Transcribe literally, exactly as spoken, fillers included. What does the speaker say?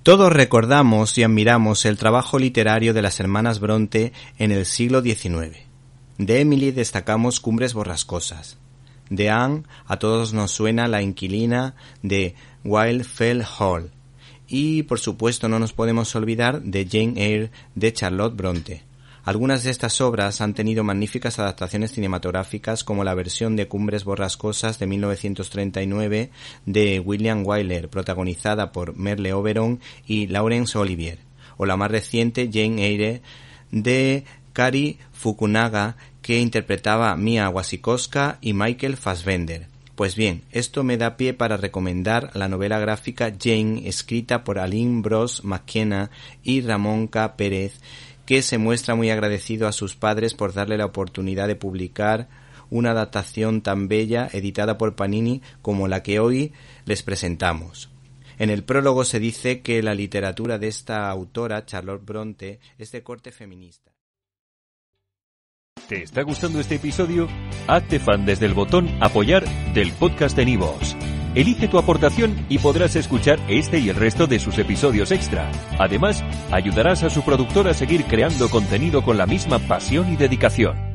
Todos recordamos y admiramos el trabajo literario de las hermanas Bronte en el siglo diecinueve. De Emily destacamos Cumbres borrascosas. De Anne a todos nos suena La inquilina de Wildfell Hall. Y por supuesto no nos podemos olvidar de Jane Eyre de Charlotte Bronte. Algunas de estas obras han tenido magníficas adaptaciones cinematográficas, como la versión de Cumbres borrascosas de mil novecientos treinta y nueve de William Wyler, protagonizada por Merle Oberon y Laurence Olivier, o la más reciente Jane Eyre de Cary Fukunaga, que interpretaba Mia Wasikowska y Michael Fassbender. Pues bien, esto me da pie para recomendar la novela gráfica Jane, escrita por Aline Brosh McKenna y Ramón K. Pérez, que se muestra muy agradecido a sus padres por darle la oportunidad de publicar una adaptación tan bella editada por Panini como la que hoy les presentamos. En el prólogo se dice que la literatura de esta autora, Charlotte Bronte, es de corte feminista. ¿Te está gustando este episodio? Hazte fan desde el botón Apoyar del podcast de iVoox. Elige tu aportación y podrás escuchar este y el resto de sus episodios extra. Además, ayudarás a su productor a seguir creando contenido con la misma pasión y dedicación.